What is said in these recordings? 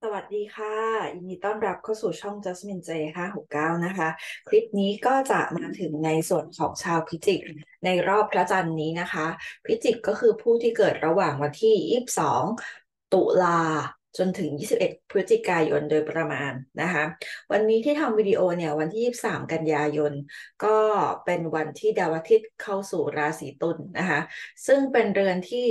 สวัสดีค่ะยินดีต้อนรับเข้าสู่ช่อง Jasmine J 569นะคะคลิปนี้ก็จะมาถึงในส่วนของชาวพิจิกในรอบพระจันทร์นี้นะคะพิจิกก็คือผู้ที่เกิดระหว่างวันที่22ตุลาจนถึง21พฤศจิกายนโดยประมาณนะคะวันนี้ที่ทำวิดีโอเนี่ยวันที่23กันยายนก็เป็นวันที่ดาวอาทิตย์เข้าสู่ราศีตุลนะคะซึ่งเป็นเรือนที่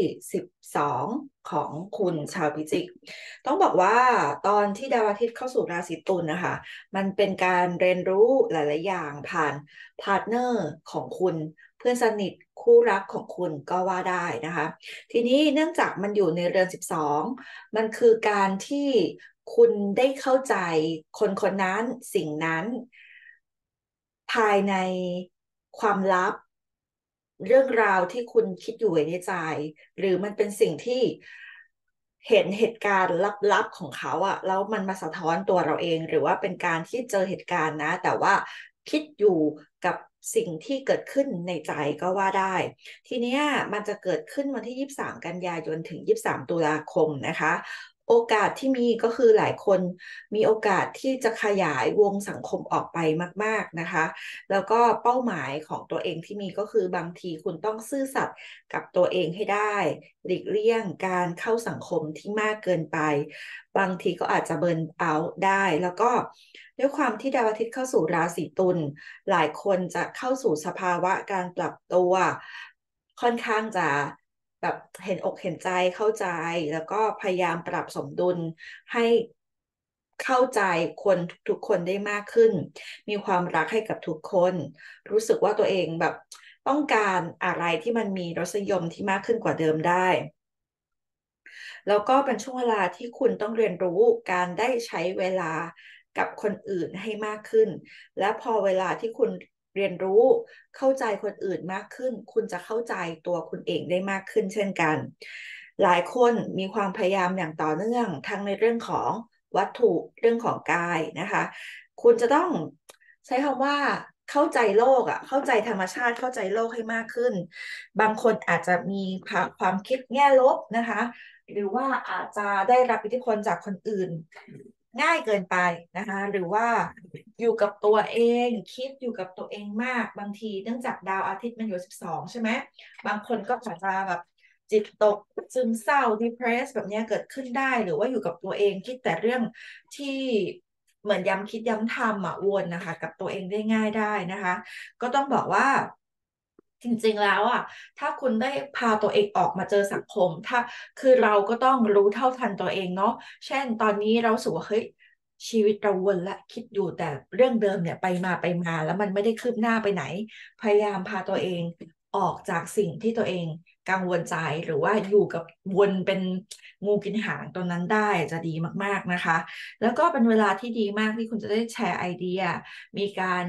12ของคุณชาวพิจิก ต้องบอกว่าตอนที่ดาวอาทิตย์เข้าสู่ราศีตุลนะคะมันเป็นการเรียนรู้หลายๆอย่างผ่านพาร์ทเนอร์ของคุณเพื่อนสนิทคู่รักของคุณก็ว่าได้นะคะทีนี้เนื่องจากมันอยู่ในเรือน12มันคือการที่คุณได้เข้าใจคนคนนั้นสิ่งนั้นภายในความลับเรื่องราวที่คุณคิดอยู่ไว้ในใจหรือมันเป็นสิ่งที่เห็นเหตุการณ์ลับๆของเขาอะแล้วมันมาสะท้อนตัวเราเองหรือว่าเป็นการที่เจอเหตุการณ์นะแต่ว่าคิดอยู่กับสิ่งที่เกิดขึ้นในใจก็ว่าได้ทีเนี้ยมันจะเกิดขึ้นวันที่23กันยายนถึง23ตุลาคมนะคะโอกาสที่มีก็คือหลายคนมีโอกาสที่จะขยายวงสังคมออกไปมากๆนะคะ แล้วก็เป้าหมายของตัวเองที่มีก็คือบางทีคุณต้องซื่อสัตย์กับตัวเองให้ได้หลีกเลี่ยงการเข้าสังคมที่มากเกินไปบางทีก็อาจจะเบิร์นเอาท์ได้แล้วก็ด้วยความที่ดาวอาทิตย์เข้าสู่ราศีตุลหลายคนจะเข้าสู่สภาวะการปรับตัวค่อนข้างจะแบบเห็นอกเห็นใจเข้าใจแล้วก็พยายามปรับสมดุลให้เข้าใจคนทุกๆคนได้มากขึ้น มีความรักให้กับทุกคน รู้สึกว่าตัวเองแบบต้องการอะไรที่มันมีรสนิยมที่มากขึ้นกว่าเดิมได้ แล้วก็เป็นช่วงเวลาที่คุณต้องเรียนรู้การได้ใช้เวลากับคนอื่นให้มากขึ้น และพอเวลาที่คุณเรียนรู้เข้าใจคนอื่นมากขึ้น คุณจะเข้าใจตัวคุณเองได้มากขึ้นเช่นกัน หลายคนมีความพยายามอย่างต่อเนื่องทั้งในเรื่องของวัตถุเรื่องของกายนะคะ คุณจะต้องใช้คำว่าเข้าใจโลกอ่ะเข้าใจธรรมชาติเข้าใจโลกให้มากขึ้นบางคนอาจจะมีความคิดแง่ลบนะคะหรือว่าอาจจะได้รับอิทธิพลจากคนอื่นง่ายเกินไปนะคะหรือว่าอยู่กับตัวเองคิดอยู่กับตัวเองมากบางทีเนื่องจากดาวอาทิตย์มันอยู่12ใช่ไหมบางคนก็อาจจะแบบจิตตกซึมเศร้า depressed แบบเนี้ยเกิดขึ้นได้หรือว่าอยู่กับตัวเองคิดแต่เรื่องที่ เหมือนย้ำคิดย้ำทำอ่ะวนนะคะกับตัวเองได้ง่ายได้นะคะก็ต้องบอกว่าจริงๆแล้วอ่ะถ้าคุณได้พาตัวเองออกมาเจอสังคมถ้าคือเราก็ต้องรู้เท่าทันตัวเองเนาะเช่นตอนนี้เรารู้สึกว่าเฮ้ยชีวิตเราวนละคิดอยู่แต่เรื่องเดิมเนี่ยไปมาแล้วมันไม่ได้คืบหน้าไปไหนพยายามพาตัวเองออกจากสิ่งที่ตัวเองกังวลใจหรือว่าอยู่กับวนเป็นงูกินหางตรงนั้นได้จะดีมากๆนะคะ แล้วก็เป็นเวลาที่ดีมากที่คุณจะได้แชร์ไอเดีย มีการ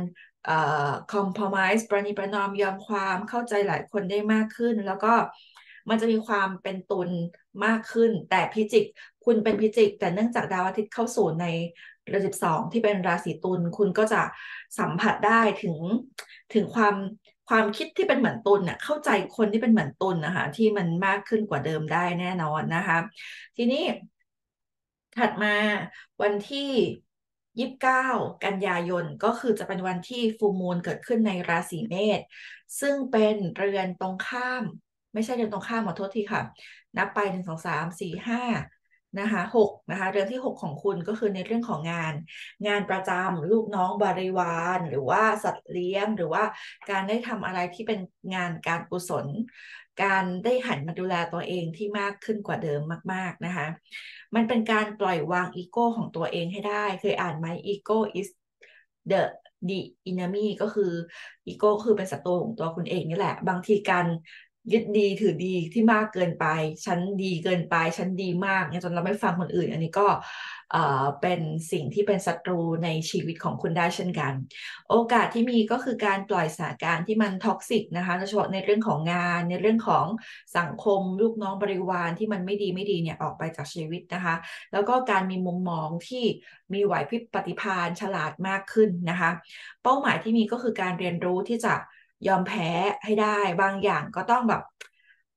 compromise ประนีประนอมยอมความเข้าใจหลายคนได้มากขึ้น แล้วก็มันจะมีความเป็นตุลมากขึ้น แต่พิจิกคุณเป็นพิจิกแต่เนื่องจากดาวอาทิตย์เข้าสู่ในเดือน12ที่เป็นราศีตุลคุณก็จะสัมผัสได้ถึงความคิดที่เป็นเหมือนตุลน่ะเข้าใจคนที่เป็นเหมือนตุลนะคะที่มันมากขึ้นกว่าเดิมได้แน่นอนนะคะทีนี้ ถัดมาวันที่29กันยายนก็คือจะเป็นวันที่ฟูลมูนเกิดขึ้นในราศีเมษซึ่งเป็นเรือนตรงข้ามไม่ใช่เรือนตรงข้ามขอโทษทีค่ะนับไป1 2 3 4 5นะคะ6นะคะเรือนที่6ของคุณก็คือในเรื่องของงานประจำลูกน้องบริวารหรือว่าสัตว์เลี้ยงหรือว่าการได้ทำอะไรที่เป็นงานการกุศลการได้หันมาดูแลตัวเองที่มากขึ้นกว่าเดิมมากๆนะคะ มันเป็นการปล่อยวางอีโก้ของตัวเองให้ได้เคยอ่านไหม Ego is the enemy ก็คืออีโก้คือเป็นศัตรูของตัวคุณเองนี่แหละบางทีการยึดดีถือดีที่มากเกินไปฉันดีเกินไปฉันดีมากเนี่ยจนเราไม่ฟังคนอื่นอันนี้ก็เป็นสิ่งที่เป็นศัตรูในชีวิตของคุณได้เช่นกัน โอกาสที่มีก็คือการปล่อยสถานการณ์ที่มันท็อกซิกนะคะโดยเฉพาะในเรื่องของงานในเรื่องของสังคมลูกน้องบริวารที่มันไม่ดีเนี่ยออกไปจากชีวิตนะคะแล้วก็การมีมุมมองที่มีไหวพริบปฏิภาณฉลาดมากขึ้นนะคะเป้าหมายที่มีก็คือการเรียนรู้ที่จะยอมแพ้ให้ได้บางอย่างก็ต้องแบบ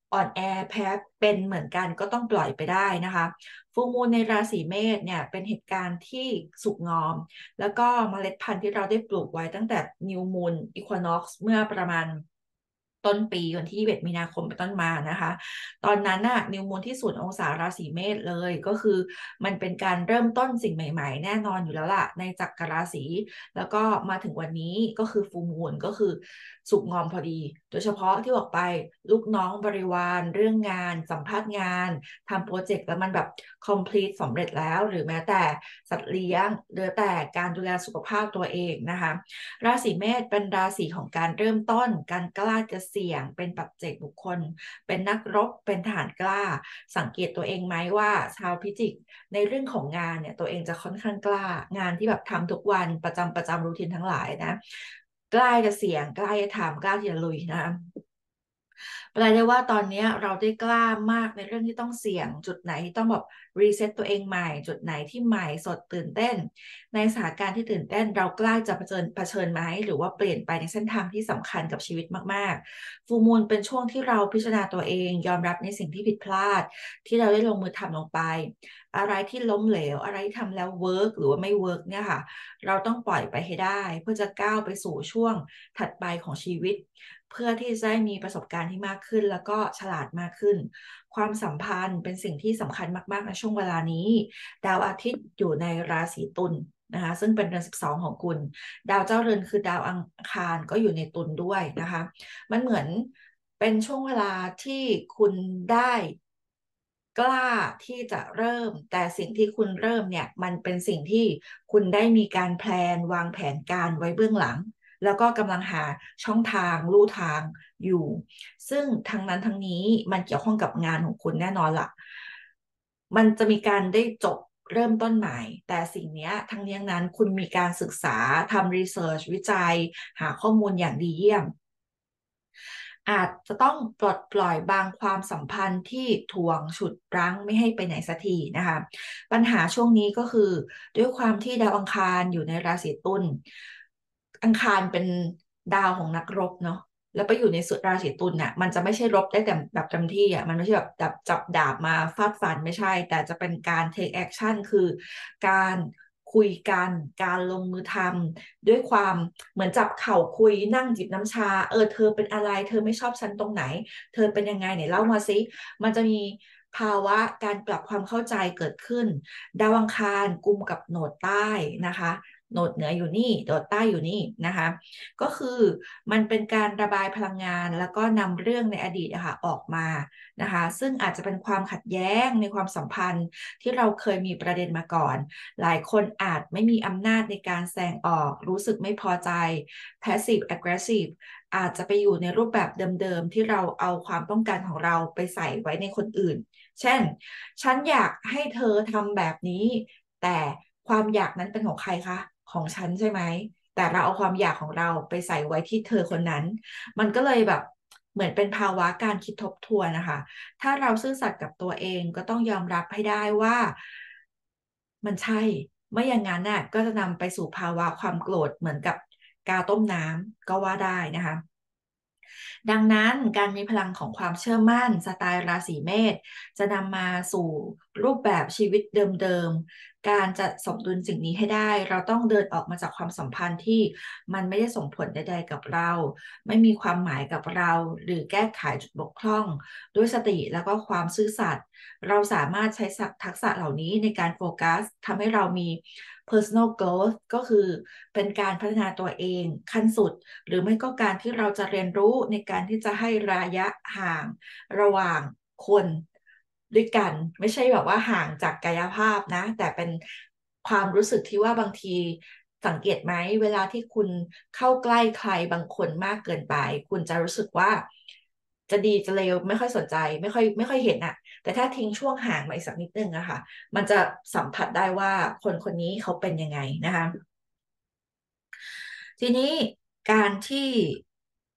อ่อนแอแพ้เป็นเหมือนกันก็ต้องปล่อยไปได้นะคะฟูลมูนในราศีเมษเนี่ยเป็นเหตุการณ์ที่สุกงอมแล้วก็เมล็ดพันธุ์ที่เราได้ปลูกไว้ตั้งแต่นิวมูนอีควอนอกซ์เมื่อประมาณต้นปีวันที่21มีนาคมเป็นต้นมานะคะตอนนั้นน่ะนิวมูนที่0 องศาราศีเมษเลยก็คือมันเป็นการเริ่มต้นสิ่งใหม่ๆแน่นอนอยู่แล้วล่ะในจักรราศีแล้วก็มาถึงวันนี้ก็คือฟูลมูนก็คือสุกงอมพอดีโดยเฉพาะที่บอกไปลูกน้องบริวารเรื่องงานสัมภาษณ์งานทำโปรเจกต์แล้วมันแบบ complete สำเร็จแล้วหรือแม้แต่สัตว์เลี้ยงหรือแต่การดูแลสุขภาพตัวเองนะคะราศีเมษเป็นราศีของการเริ่มต้นการกล้าจะเสี่ยงเป็นปัจเจกบุคคลเป็นนักรบเป็นทหารกล้าสังเกตตัวเองไหมว่าชาวพิจิกในเรื่องของงานเนี่ยตัวเองจะค่อนข้างกล้างานที่แบบทำทุกวันประจำรูทีนทั้งหลายนะกล้าจะเสี่ยงกล้าจะทำกล้าที่จะลุยนะ แปลได้ว่าตอนนี้เราได้กล้ามากในเรื่องที่ต้องเสี่ยงจุดไหนที่ต้องแบบรีเซ็ตตัวเองใหม่จุดไหนที่ใหม่สดตื่นเต้นในสถานการณ์ที่ตื่นเต้นเรากล้าจะเผชิญไหมหรือว่าเปลี่ยนไปในเส้นทางที่สำคัญกับชีวิตมากๆฟูลมูนเป็นช่วงที่เราพิจารณาตัวเองยอมรับในสิ่งที่ผิดพลาดที่เราได้ลงมือทำลงไปอะไรที่ล้มเหลวอะไรที่ทำแล้วเวิร์กหรือว่าไม่เวิร์กเนี่ยค่ะเราต้องปล่อยไปให้ได้เพื่อจะก้าวไปสู่ช่วงถัดไปของชีวิต เพื่อที่จะได้มีประสบการณ์ที่มากขึ้นแล้วก็ฉลาดมากขึ้นความสัมพันธ์เป็นสิ่งที่สำคัญมากๆในช่วงเวลานี้ดาวอาทิตย์อยู่ในราศีตุลนะคะซึ่งเป็นเดือน12ของคุณดาวเจ้าเรือนคือดาวอังคารก็อยู่ในตุลด้วยนะคะมันเหมือนเป็นช่วงเวลาที่คุณได้กล้าที่จะเริ่มแต่สิ่งที่คุณเริ่มเนี่ยมันเป็นสิ่งที่คุณได้มีการแพลนวางแผนการไว้เบื้องหลัง แล้วก็กำลังหาช่องทางลู่ทางอยู่ ซึ่งทั้งนั้นทั้งนี้มันเกี่ยวข้องกับงานของคุณแน่นอนล่ะมันจะมีการได้จบเริ่มต้นใหม่ แต่สิ่งนี้ทั้งนี้ทั้งนั้นคุณมีการศึกษาทำรีเสิร์ชวิจัยหาข้อมูลอย่างดีเยี่ยม อาจจะต้องปลดปล่อยบางความสัมพันธ์ที่ทวงฉุดรั้งไม่ให้ไปไหนสักทีนะคะปัญหาช่วงนี้ก็คือด้วยความที่ดาวอังคารอยู่ในราศีตุลอังคารเป็นดาวของนักรบเนาะแล้วไปอยู่ในสุดราศีตุลน่ะมันจะไม่ใช่รบได้แต่แบบเต็มที่อ่ะมันไม่ใช่แบบจับดาบมาฟาดฟันไม่ใช่แต่จะเป็นการ take action คือการคุยกันการลงมือทำ ด้วยความเหมือนจับเข่าคุยนั่งจิบน้ำชาเธอเป็นอะไรเธอไม่ชอบฉันตรงไหนเธอเป็นยังไงเนี่ยเล่ามาสิมันจะมีภาวะการปรับความเข้าใจเกิดขึ้นดาวอังคารกุมกับโหนดใต้นะคะโหนดเหนืออยู่นี่โหนดใต้อยู่นี่นะคะก็คือมันเป็นการระบายพลังงานแล้วก็นำเรื่องในอดีตนะคะออกมานะคะซึ่งอาจจะเป็นความขัดแย้งในความสัมพันธ์ที่เราเคยมีประเด็นมาก่อน หลายคนอาจไม่มีอำนาจในการแสดงออกรู้สึกไม่พอใจ passive aggressive อาจจะไปอยู่ในรูปแบบเดิมๆที่เราเอาความต้องการของเราไปใส่ไว้ในคนอื่น เช่น ฉันอยากให้เธอทำแบบนี้ แต่ความอยากนั้นเป็นของใครคะ ของฉันใช่ไหม แต่เราเอาความอยากของเราไปใส่ไว้ที่เธอคนนั้น มันก็เลยแบบเหมือนเป็นภาวะการคิดทบทวนนะคะ ถ้าเราซื่อสัตย์กับตัวเองก็ต้องยอมรับให้ได้ว่ามันใช่ไม่อย่างนั้นน่ะก็จะนำไปสู่ภาวะความโกรธเหมือนกับกาต้มน้ำก็ว่าได้นะคะ ดังนั้นการมีพลังของความเชื่อมั่นสไตล์ราศีเมษจะนำมาสู่รูปแบบชีวิตเดิมๆการจะสมดุลสิ่งนี้ให้ได้เราต้องเดินออกมาจากความสัมพันธ์ที่มันไม่ได้ส่งผลใดๆกับเราไม่มีความหมายกับเราหรือแก้ไขจุดบกพร่องด้วยสติแล้วก็ความซื่อสัตย์เราสามารถใช้ทักษะเหล่านี้ในการโฟกัสทำให้เรามี personal growth ก็คือเป็นการพัฒนาตัวเองขั้นสุด หรือไม่ก็การที่เราจะเรียนรู้ในการที่จะให้ระยะห่างระหว่างคนด้วยกันไม่ใช่แบบว่าห่างจากกายภาพนะแต่เป็นความรู้สึกที่ว่าบางทีสังเกตไหมเวลาที่คุณเข้าใกล้ใครบางคนมากเกินไปคุณจะรู้สึกว่าจะดีจะเลวไม่ค่อยสนใจไม่ค่อยเห็นอะแต่ถ้าทิ้งช่วงห่างมาอีกสักนิดนึงอะค่ะมันจะสัมผัสได้ว่าคนคนนี้เขาเป็นยังไงนะคะ ทีนี้การที่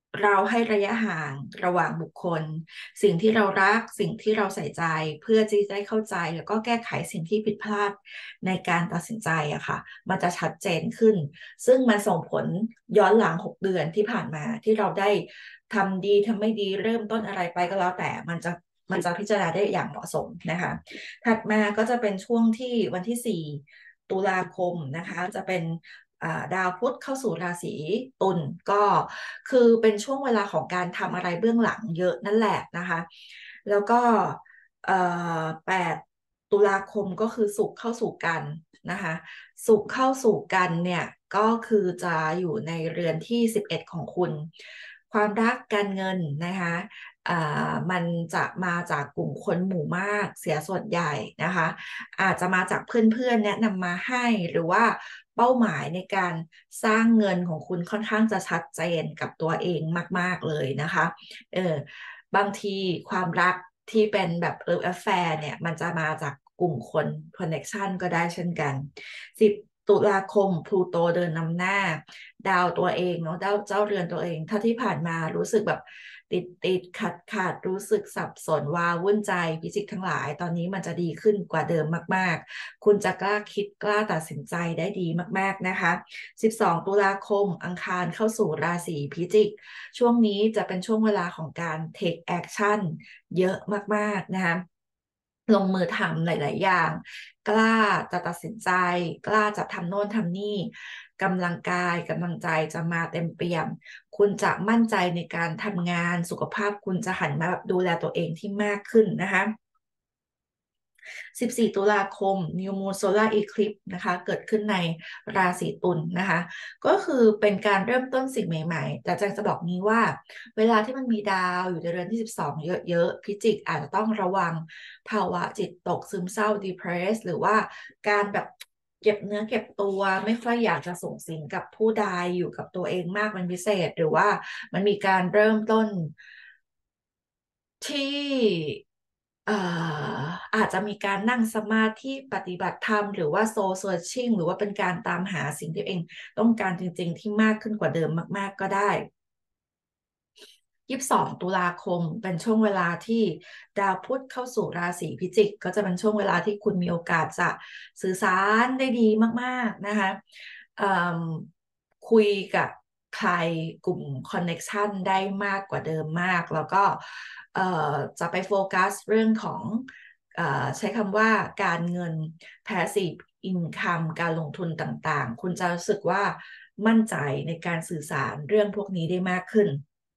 เราให้ระยะห่างระหว่างบุคคลสิ่งที่เรารักสิ่งที่เราใส่ใจเพื่อที่จะได้เข้าใจแล้วก็แก้ไขสิ่งที่ผิดพลาดในการตัดสินใจอะค่ะมันจะชัดเจนขึ้นซึ่งมันส่งผลย้อนหลัง6 เดือนที่ผ่านมาที่เราได้ทำดีทำไม่ดีเริ่มต้นอะไรไปก็แล้วแต่มันจะพิจารณาได้อย่างเหมาะสมนะคะถัดมาก็จะเป็นช่วงที่วันที่4 ตุลาคมนะคะจะเป็นดาวพุธเข้าสู่ราศีตุลก็คือเป็นช่วงเวลาของการทำอะไรเบื้องหลังเยอะนั่นแหละนะคะแล้วก็8 ตุลาคมก็คือศุกร์เข้าสู่กันนะคะศุกร์เข้าสู่กันเนี่ยก็คือจะอยู่ในเรือนที่11ของคุณความรักการเงินนะคะมันจะมาจากกลุ่มคนหมู่มากเสียส่วนใหญ่นะคะอาจจะมาจากเพื่อนๆแนะนำมาให้หรือว่าเป้าหมายในการสร้างเงินของคุณค่อนข้างจะชัดเจนกับตัวเองมากๆเลยนะคะบางทีความรักที่เป็นแบบaffair เนี่ยมันจะมาจากกลุ่มคน connection ก็ได้เช่นกัน10 ตุลาคมพลูโตเดินนำหน้าดาวตัวเองเนาะดาวเจ้าเรือนตัวเองถ้าที่ผ่านมารู้สึกแบบติดขัดรู้สึกสับสนว้าวุ่นใจพิจิกทั้งหลายตอนนี้มันจะดีขึ้นกว่าเดิมมากๆคุณจะกล้าคิดกล้าตัดสินใจได้ดีมากๆนะคะ12 ตุลาคมอังคารเข้าสู่ราศีพิจิกช่วงนี้จะเป็นช่วงเวลาของการ take action เยอะมากๆนะคะลงมือทำหลายๆอย่างกล้าจะตัดสินใจกล้าจะทำโน่นทำนี่กำลังกายกำลังใจจะมาเต็มเปี่ยมคุณจะมั่นใจในการทำงานสุขภาพคุณจะหันมาแบบดูแลตัวเองที่มากขึ้นนะคะ14 ตุลาคม New Moon Solar Eclipse นะคะเกิดขึ้นในราศีตุลนะคะก็คือเป็นการเริ่มต้นสิ่งใหม่ๆแต่จะบอกนี้ว่าเวลาที่มันมีดาวอยู่ในเรือนที่12เยอะๆพิจิกอาจจะต้องระวังภาวะจิตตกซึมเศร้า depress หรือว่าการแบบเก็บเนื้อเก็บตัวไม่ค่อยอยากจะส่งสิงกับผู้ใดอยู่กับตัวเองมากเป็นพิเศษหรือว่ามันมีการเริ่มต้นที่ เอ่อาจจะมีการนั่งสมาธิปฏิบัติธรรมหรือว่าโซเซอร์ชิ่งหรือว่าเป็นการตามหาสิ่งที่เองต้องการจริงๆที่มากขึ้นกว่าเดิมมากๆก็ได้22 ตุลาคมเป็นช่วงเวลาที่ดาวพุธเข้าสู่ราศีพิจิกก็จะเป็นช่วงเวลาที่คุณมีโอกาสจะสื่อสารได้ดีมากๆนะคะเอ่มคุยกับใครกลุ่มคอนเน็กชันได้มากกว่าเดิมมากแล้วก็เอ่อจะไปโฟกัสเรื่องของใช้คำว่าการเงิน passive income การลงทุนต่างๆคุณจะรู้สึกว่ามั่นใจในการสื่อสารเรื่องพวกนี้ได้มากขึ้น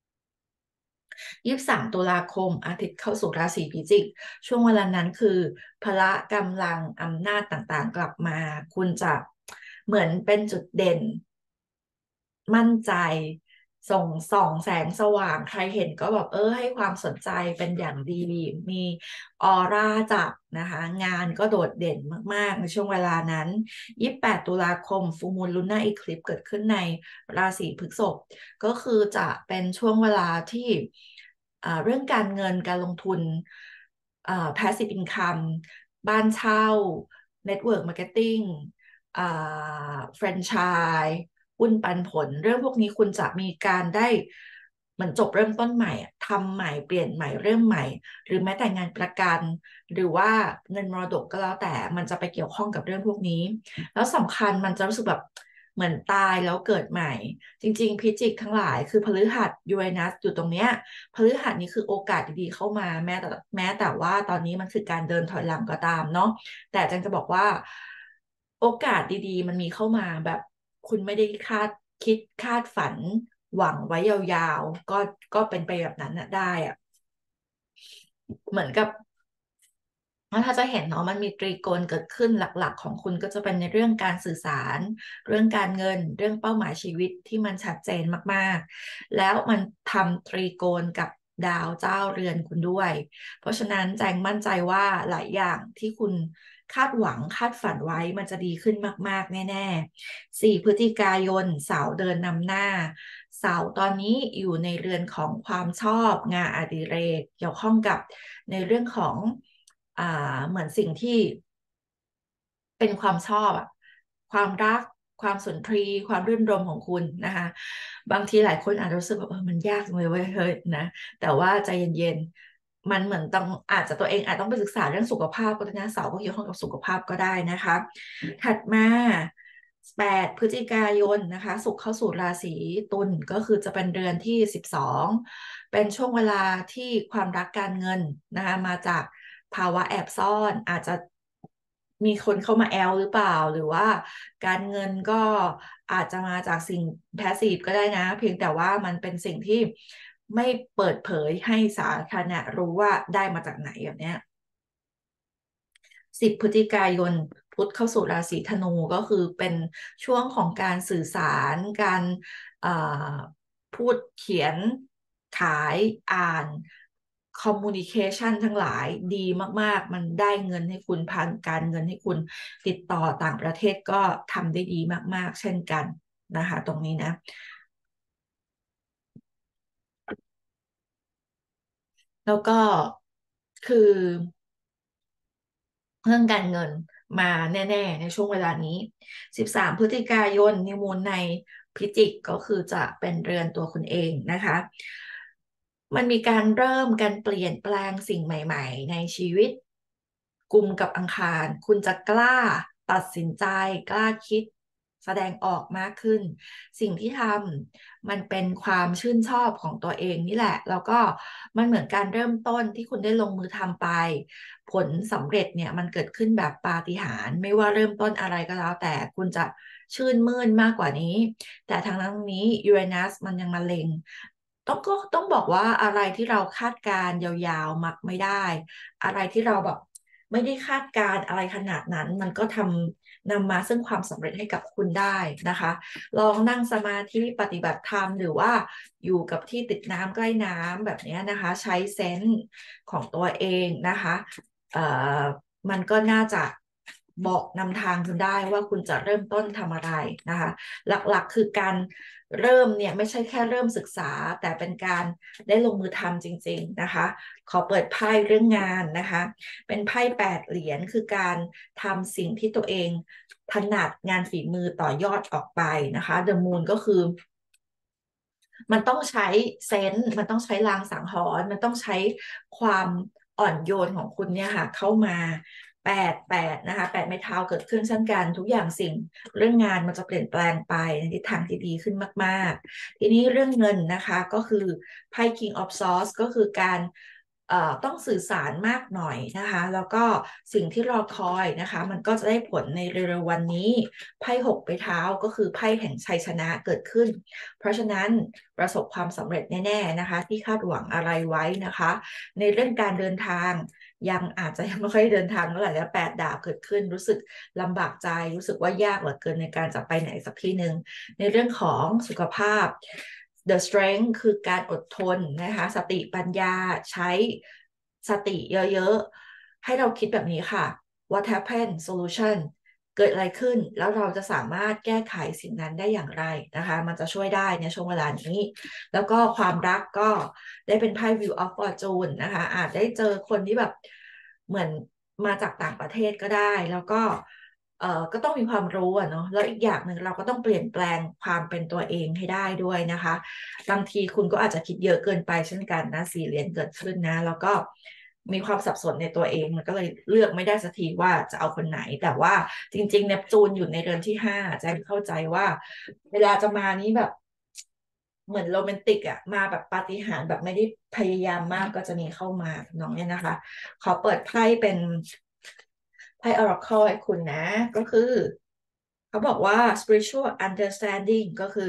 23 ตุลาคมอาทิตย์เข้าสู่ราศีพิจิกช่วงเวลานั้นคือพละกำลังอำนาจต่างๆกลับมาคุณจะเหมือนเป็นจุดเด่นมั่นใจส่องแสงสว่างใครเห็นก็แบบให้ความสนใจเป็นอย่างดีมีออร่าจับนะคะงานก็โดดเด่นมากๆในช่วงเวลานั้น28 ตุลาคมฟูมูลลูน่าอีคลิปเกิดขึ้นในราศีพฤษภ ก็คือจะเป็นช่วงเวลาที่เรื่องการเงินการลงทุนpassive income บ้านเช่า network marketing แฟรนไชส์หุ้นปันผลเรื่องพวกนี้คุณจะมีการได้เหมือนจบเริ่มต้นใหม่อะทำใหม่เปลี่ยนใหม่เริ่มใหม่หรือแม้แต่งานประกันหรือว่าเงินมรดกก็แล้วแต่มันจะไปเกี่ยวข้องกับเรื่องพวกนี้แล้วสำคัญมันจะรู้สึกแบบเหมือนตายแล้วเกิดใหม่ จริงๆพิจิกทั้งหลายคือพฤหัสยูเรนัสอยู่ตรงเนี้ยพฤหัสนี้คือโอกาสดีๆเข้ามาแม้แต่ว่าตอนนี้มันคือการเดินถอยหลังก็ตามเนาะแต่จังจะบอกว่าโอกาสดีๆมันมีเข้ามาแบบคุณไม่ได้คิดคาดฝันหวังไว้ยาวๆก็เป็นไปแบบนั้นน่ะได้อะเหมือนกับ แล้วถ้าจะเห็นเนาะมันมีตรีโกณเกิดขึ้นหลักๆของคุณก็จะเป็นในเรื่องการสื่อสารเรื่องการเงินเรื่องเป้าหมายชีวิตที่มันชัดเจนมากๆแล้วมันทำตรีโกณกับดาวเจ้าเรือนคุณด้วยเพราะฉะนั้นแจงมั่นใจว่าหลายอย่างที่คุณคาดหวังคาดฝันไว้มันจะดีขึ้นมากๆแน่ๆ4 พฤศจิกายนเสาร์เดินนำหน้าเสาร์ตอนนี้อยู่ในเรือนของความชอบงานอดิเรกเกี่ยวข้องกับในเรื่องของ อ่าเหมือนสิ่งที่เป็นความชอบอะความรักความสุนทรีความรื่นรมของคุณนะคะบางทีหลายคนอาจจะรู้สึกว่ามันยากจังเลยเว้ยเฮ้ยนะแต่ว่าใจเย็นๆมันเหมือนต้องอาจจะตัวเองอาจต้องไปศึกษาเรื่องสุขภาพก็ได้นะเสาร์ก็เกี่ยวข้องกับสุขภาพก็ได้นะคะถัดมา8 พฤศจิกายนนะคะศุกร์เข้าสู่ราศีตุลก็คือจะเป็นเดือนที่12เป็นช่วงเวลาที่ความรักการเงินนะคะมาจากภาวะแอบซ่อนอาจจะมีคนเข้ามาแอลหรือเปล่าหรือว่าการเงินก็อาจจะมาจากสิ่งแพสซีฟก็ได้นะเพียงแต่ว่ามันเป็นสิ่งที่ไม่เปิดเผยให้สาธารณะรู้ว่าได้มาจากไหนแบบเนี้ย 10 พฤศจิกายนพุธเข้าสู่ราศีธนูก็คือเป็นช่วงของการสื่อสารการเอ่อพูดเขียนขายอ่านคอมมูนิเคชันทั้งหลายดีมากๆมันได้เงินให้คุณพันการเงินให้คุณติดต่อต่างประเทศก็ทำได้ดีมากๆเช่นกันนะคะตรงนี้นะแล้วก็คือ เรื่องการเงินมาแน่ๆในช่วงเวลานี้13 พฤศจิกายนนิวมูนในพิจิกก็คือจะเป็นเรือนตัวคุณเองนะคะมันมีการเริ่มการเปลี่ยนแปลงสิ่งใหม่ๆในชีวิตกุมกับอังคารคุณจะกล้าตัดสินใจกล้าคิดแสดงออกมากขึ้นสิ่งที่ทำมันเป็นความชื่นชอบของตัวเองนี่แหละแล้วก็มันเหมือนการเริ่มต้นที่คุณได้ลงมือทำไป ผลสำเร็จเนี่ยมันเกิดขึ้นแบบปาฏิหาริย์ไม่ว่าเริ่มต้นอะไรก็แล้วแต่คุณจะชื่นมื่นมากกว่านี้แต่ทางนั้นนี้ยูเรนัสมันยังมาเล็งก็ต้องบอกว่าอะไรที่เราคาดการณ์ยาวๆมักไม่ได้อะไรที่เราแบบไม่ได้คาดการณ์อะไรขนาดนั้นมันก็นำมาซึ่งความสำเร็จให้กับคุณได้นะคะลองนั่งสมาธิปฏิบัติธรรมหรือว่าอยู่กับที่ติดน้ำใกล้น้ำแบบนี้นะคะใช้เซนส์ของตัวเองนะคะ เอ่อมันก็น่าจะบอกนำทางคุณได้ว่าคุณจะเริ่มต้นทำอะไรนะคะหลักๆคือการเริ่มเนี่ยไม่ใช่แค่เริ่มศึกษาแต่เป็นการได้ลงมือทำจริงๆนะคะขอเปิดไพ่เรื่องงานนะคะเป็นไพ่8 เหรียญคือการทำสิ่งที่ตัวเองถนัดงานฝีมือต่อยอดออกไปนะคะ The Moon ก็คือ มันต้องใช้เซนส์มันต้องใช้ลางสังหรณ์มันต้องใช้ความอ่อนโยนของคุณเนี่ยค่ะเข้ามา8 8นะคะ8 ไม้เท้าเกิดขึ้นเช่นกันทุกอย่างสิ่งเรื่องงานมันจะเปลี่ยนแปลงไปในทิศทางที่ดีขึ้นมากๆทีนี้เรื่องเงินนะคะก็คือไพ่ King of Swords ก็คือการต้องสื่อสารมากหน่อยนะคะแล้วก็สิ่งที่รอคอยนะคะมันก็จะได้ผลในเร็วๆวันนี้ไพ่6 ไม้เท้าก็คือไพ่แห่งชัยชนะเกิดขึ้น เพราะฉะนั้นประสบความสำเร็จแน่ๆนะคะที่คาดหวังอะไรไว้นะคะในเรื่องการเดินทางยังอาจจะยังไม่ค่อยเดินทางเท่าไหร่แล้ว8 ดาบเกิดขึ้นรู้สึกลำบากใจรู้สึกว่ายากเหลือเกินในการจะไปไหนสักที่หนึ่งในเรื่องของสุขภาพ The Strength คือการอดทนนะคะสติปัญญาใช้สติเยอะๆให้เราคิดแบบนี้ค่ะ What happened solution เกิดอะไรขึ้นแล้วเราจะสามารถแก้ไขสิ่งนั้นได้อย่างไรนะคะมันจะช่วยได้ในช่วงเวลานี้แล้วก็ความรักก็ได้เป็นไพ่ Wheel of Fortune นะคะอาจได้เจอคนที่แบบเหมือนมาจากต่างประเทศก็ได้แล้วก็ก็ต้องมีความรู้อะเนาะแล้วอีกอย่างหนึ่งเราก็ต้องเปลี่ยนแปลงความเป็นตัวเองให้ได้ด้วยนะคะบางทีคุณก็อาจจะคิดเยอะเกินไปเช่นกันนะ4 เหรียญเกิดขึ้นนะแล้วก็มีความสับสนในตัวเองมันก็เลยเลือกไม่ได้สักทีว่าจะเอาคนไหนแต่ว่าจริงๆเนปจูนอยู่ในเรือนที่5แจ้งเข้าใจว่าเวลาจะมานี้แบบเหมือนโรแมนติกอะมาแบบปาฏิหาริย์แบบไม่ได้พยายามมากก็จะมีเข้ามาน้องเนี่ยนะคะขอเปิดไพ่เป็นไพ่ Oracle ให้คุณนะก็คือเขาบอกว่า spiritual understanding ก็คือ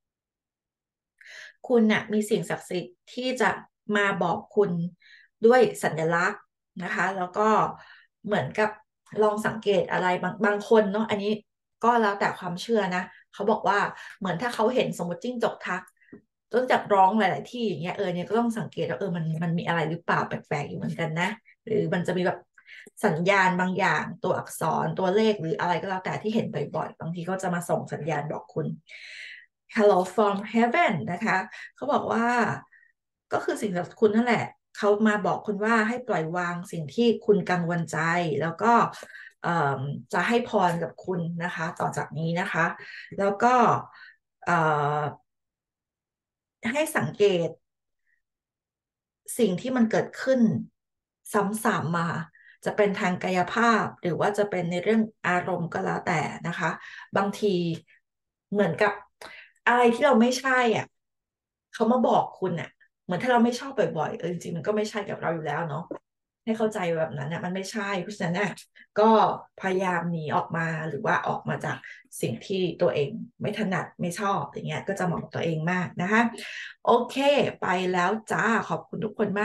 คุณน่ะมีสิ่งศักดิ์สิทธิ์ที่จะมาบอกคุณด้วยสัญลักษณ์นะคะแล้วก็เหมือนกับลองสังเกตอะไรบางคนเนาะอันนี้ก็แล้วแต่ความเชื่อนะเขาบอกว่าเหมือนถ้าเขาเห็นสมมติจิ้งจกทักต้นจากร้องหลายๆที่อย่างเงี้ยเนี่ยก็ต้องสังเกตว่ามันมีอะไรหรือเปล่าแปลกๆอยู่เหมือนกันนะหรือมันจะมีแบบสัญญาณบางอย่างตัวอักษรตัวเลขหรืออะไรก็แล้วแต่ที่เห็นบ่อยๆบางทีก็จะมาส่งสัญญาณบอกคุณ Hello from Heaven นะคะเขาบอกว่าก็คือสิ่งศักดิ์สิทธิ์คุณนั่นแหละเขามาบอกคุณว่าให้ปล่อยวางสิ่งที่คุณกังวลใจแล้วก็เอ่อจะให้พรกับคุณนะคะต่อจากนี้นะคะแล้วก็เอ่อให้สังเกตสิ่งที่มันเกิดขึ้นซ้ำๆมาจะเป็นทางกายภาพหรือว่าจะเป็นในเรื่องอารมณ์ก็แล้วแต่นะคะบางทีเหมือนกับอะไรที่เราไม่ใช่อ่ะเขามาบอกคุณอ่ะเหมือนถ้าเราไม่ชอบบ่อยๆจริงๆมันก็ไม่ใช่กับเราอยู่แล้วเนาะให้เข้าใจแบบนั้นนะมันไม่ใช่เพราะฉะนั้นน่ะก็พยายามหนีออกมาหรือว่าออกมาจากสิ่งที่ตัวเองไม่ถนัดไม่ชอบอย่างเงี้ยก็จะเหมาะกับตัวเองมากนะคะโอเคไปแล้วจ้าขอบคุณทุกคนมาก